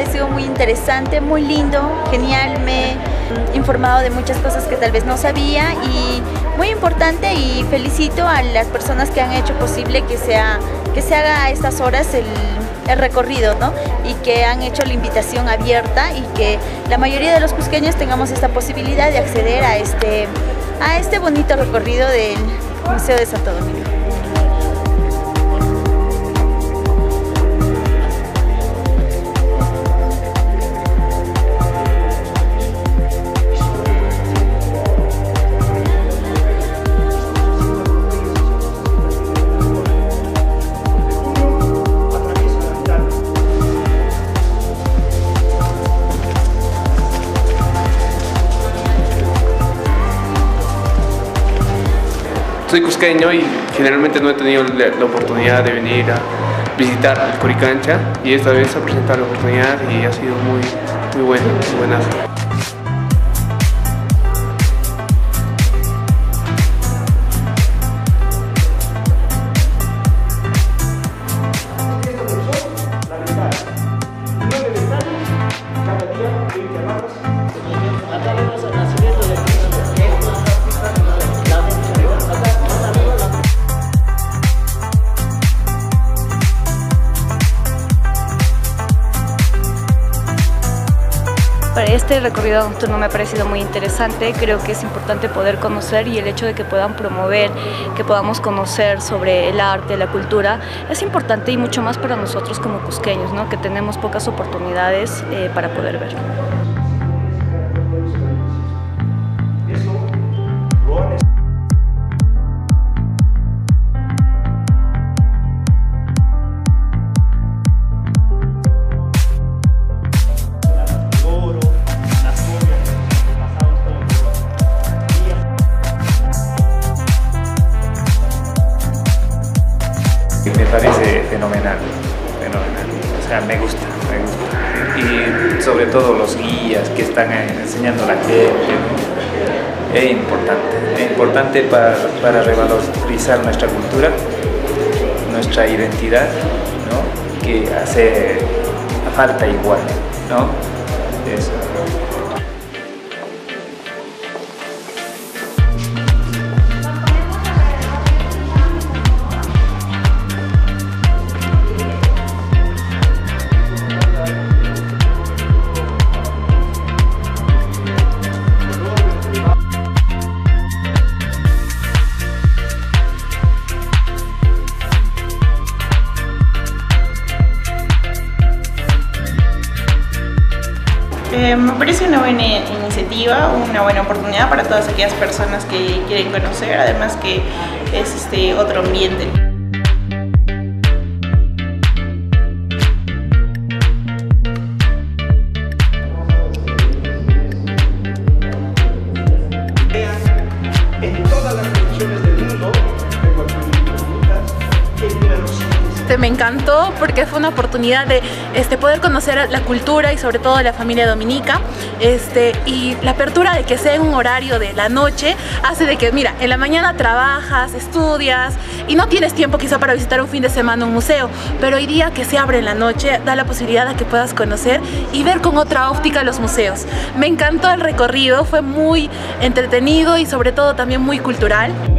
parecido muy interesante, muy lindo, genial. Me he informado de muchas cosas que tal vez no sabía y muy importante, y felicito a las personas que han hecho posible que se haga a estas horas el recorrido, ¿no? Y que han hecho la invitación abierta y que la mayoría de los cusqueños tengamos esta posibilidad de acceder a este bonito recorrido del Museo de Santo Domingo. Soy cusqueño y generalmente no he tenido la oportunidad de venir a visitar el Coricancha, y esta vez se ha presentado la oportunidad y ha sido muy buena, muy buena. Este recorrido nocturno me ha parecido muy interesante. Creo que es importante poder conocer, y el hecho de que puedan promover, que podamos conocer sobre el arte, la cultura, es importante, y mucho más para nosotros como cusqueños, ¿no? Que tenemos pocas oportunidades para poder ver. Me parece fenomenal, o sea, me gusta, y sobre todo los guías que están enseñando a la gente, es importante para revalorizar nuestra cultura, nuestra identidad, ¿no? Que hace falta igual, ¿no? Eso. Me parece una buena iniciativa, una buena oportunidad para todas aquellas personas que quieren conocer, además que es otro ambiente. En todas las regiones del mundo, en cualquier preguntas, el número 5. Me encantó porque fue una oportunidad de poder conocer la cultura y sobre todo la familia dominica, y la apertura de que sea en un horario de la noche hace de que, mira, en la mañana trabajas, estudias y no tienes tiempo quizá para visitar un fin de semana un museo, pero hoy día que se abre en la noche da la posibilidad de que puedas conocer y ver con otra óptica los museos. Me encantó el recorrido, fue muy entretenido y sobre todo también muy cultural.